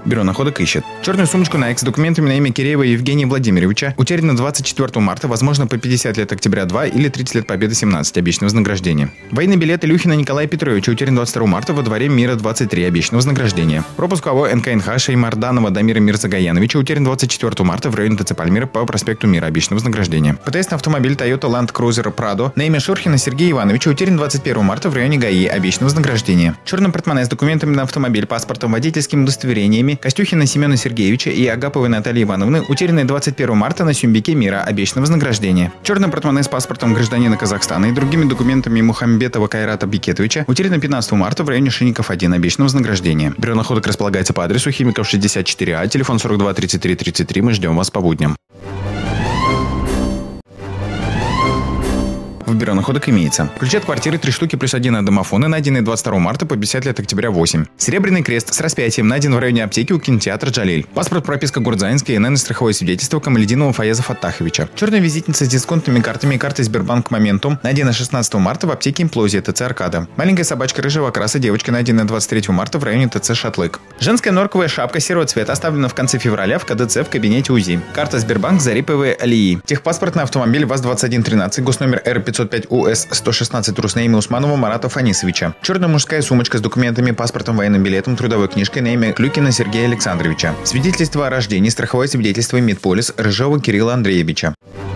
Бюро находок ищет. Черную сумочку Nike с документами на имя Киреева Евгения Владимировича утеряно 24 марта, возможно, по 50 лет октября 2 или 30 лет Победы 17, обещанное вознаграждение. Военный билет Илюхина Николая Петровича утерян 22 марта во дворе Мира 23, обещанное вознаграждение. Пропуск АО НКНХ Шеймарданова Дамира Мирзагаяновича утерян 24 марта в районе ТЦ Пальмира по проспекту Мира, обещанное вознаграждение. ПТС на автомобиль Toyota Land Cruiser Prado на имя Шурхина Сергея Ивановича утерян 21 марта в районе ГАИ, обещанное вознаграждение. Черный портмоне с документами на автомобиль, паспортом, водительскими удостоверениями Костюхина Семена Сергеевича и Агаповой Натальи Ивановны утерянные 21 марта на Сюмбике Мира, обещанное вознаграждение. Черный портмоне с паспортом гражданина Казахстана и другими документами Мухамбетова Кайрата Бикетовича утеряно 15 марта в районе Шинников 1, обещанное вознаграждение. Бюро находок располагается по адресу Химиков 64А, телефон 42 33 33. Мы ждем вас по будням. В бюро находок имеется: ключи от квартиры 3 штуки плюс 1 от домофона, найденные 22 марта по 50 лет октября 8. Серебряный крест с распятием найден в районе аптеки у кинотеатра Джалиль. Паспорт, прописка Гурдзаинский, ИНН и страховое свидетельство Камалединова Фаяза Фаттаховича. Черная визитница с дисконтными картами и картой Сбербанк Моментум, найдена 16 марта в аптеке Имплозия ТЦ Аркада. Маленькая собачка рыжего окраса девочка, найденная 23 марта в районе ТЦ Шатлык. Женская норковая шапка серого цвета оставлена в конце февраля в КДЦ в кабинете УЗИ. Карта Сбербанк Зариповой Алии. Техпаспорт на автомобиль ВАЗ-2113, госномер Р505 УС 116 РУС на имя Усманова Марата Фанисовича. Черная мужская сумочка с документами, паспортом, военным билетом, трудовой книжкой на имя Клюкина Сергея Александровича. Свидетельство о рождении, страховое свидетельство Медполис Рыжова Кирилла Андреевича.